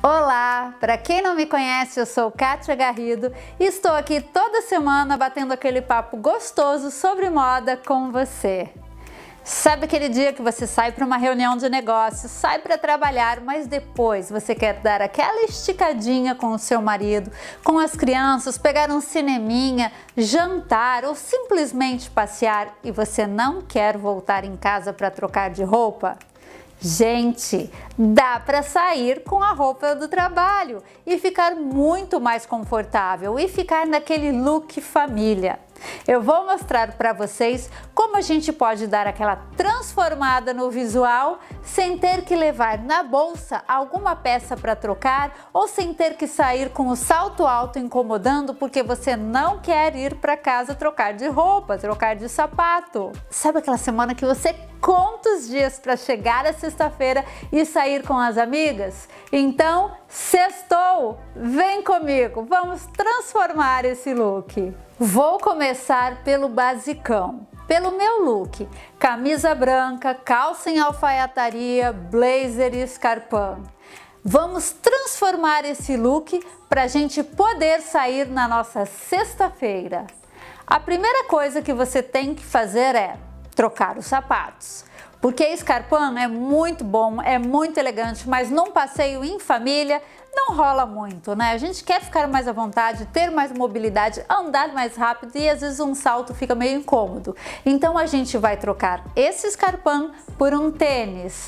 Olá! Para quem não me conhece, eu sou Kátia Garrido e estou aqui toda semana batendo aquele papo gostoso sobre moda com você. Sabe aquele dia que você sai para uma reunião de negócios, sai para trabalhar, mas depois você quer dar aquela esticadinha com o seu marido, com as crianças, pegar um cineminha, jantar ou simplesmente passear e você não quer voltar em casa para trocar de roupa? Gente, dá para sair com a roupa do trabalho e ficar muito mais confortável e ficar naquele look família. Eu vou mostrar para vocês como a gente pode dar aquela transformada no visual sem ter que levar na bolsa alguma peça para trocar ou sem ter que sair com o salto alto incomodando porque você não quer ir para casa trocar de roupa, trocar de sapato. Sabe aquela semana que você conta os dias para chegar a sexta-feira e sair com as amigas? Então, sextou! Vem comigo, vamos transformar esse look. Vou começar pelo basicão, pelo meu look: camisa branca, calça em alfaiataria, blazer e escarpão. Vamos transformar esse look para a gente poder sair na nossa sexta-feira. A primeira coisa que você tem que fazer é trocar os sapatos. Porque escarpão é muito bom, é muito elegante, mas num passeio em família não rola muito, né? A gente quer ficar mais à vontade, ter mais mobilidade, andar mais rápido e às vezes um salto fica meio incômodo. Então a gente vai trocar esse escarpão por um tênis.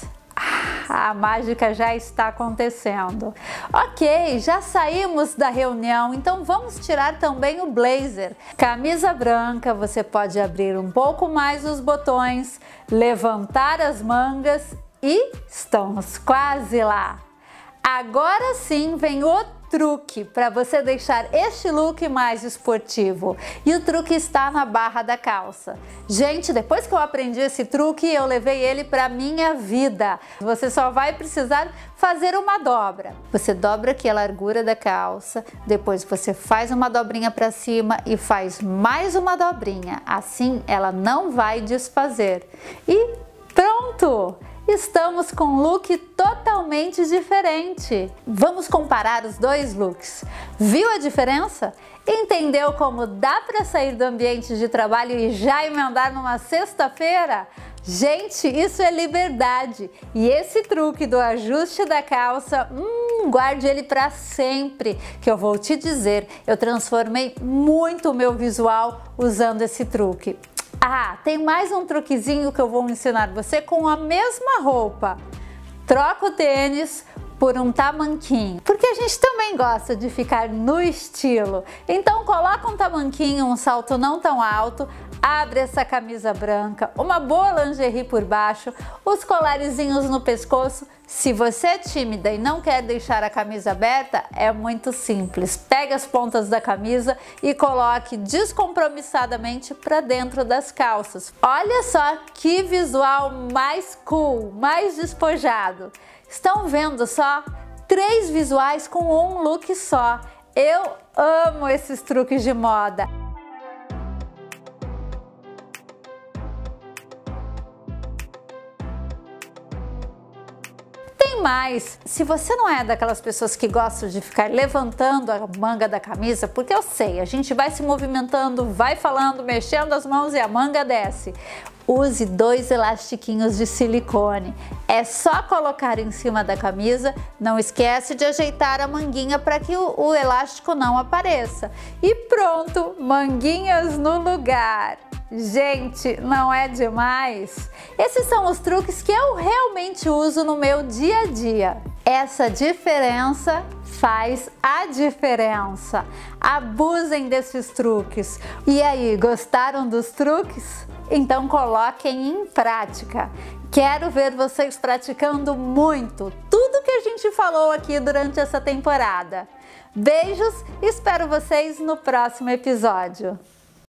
A mágica já está acontecendo. Ok, já saímos da reunião, então vamos tirar também o blazer. Camisa branca, você pode abrir um pouco mais os botões, levantar as mangas e estamos quase lá. Agora sim vem o truque para você deixar este look mais esportivo. E o truque está na barra da calça. Gente, depois que eu aprendi esse truque, eu levei ele para minha vida. Você só vai precisar fazer uma dobra. Você dobra aqui a largura da calça, depois você faz uma dobrinha para cima e faz mais uma dobrinha. Assim ela não vai desfazer. E pronto! Estamos com um look totalmente diferente. Vamos comparar os dois looks. Viu a diferença? Entendeu como dá para sair do ambiente de trabalho e já emendar numa sexta-feira? Gente, isso é liberdade. E esse truque do ajuste da calça, guarde ele para sempre, que eu vou te dizer, eu transformei muito o meu visual usando esse truque. Ah, tem mais um truquezinho que eu vou ensinar você com a mesma roupa. Troca o tênis por um tamanquinho, porque a gente também gosta de ficar no estilo. Então coloca um tamanquinho, um salto não tão alto, abre essa camisa branca, uma boa lingerie por baixo, os colarezinhos no pescoço. Se você é tímida e não quer deixar a camisa aberta, é muito simples. Pega as pontas da camisa e coloque descompromissadamente para dentro das calças. Olha só que visual mais cool, mais despojado. Estão vendo só? 3 visuais com um look só. Eu amo esses truques de moda. Mas se você não é daquelas pessoas que gostam de ficar levantando a manga da camisa, porque eu sei, a gente vai se movimentando, vai falando, mexendo as mãos e a manga desce. Use 2 elastiquinhos de silicone. É só colocar em cima da camisa, não esquece de ajeitar a manguinha para que o elástico não apareça. E pronto, manguinhas no lugar. Gente, não é demais? Esses são os truques que eu realmente uso no meu dia a dia. Essa diferença faz a diferença. Abusem desses truques. E aí, gostaram dos truques? Então coloquem em prática. Quero ver vocês praticando muito tudo que a gente falou aqui durante essa temporada. Beijos, espero vocês no próximo episódio.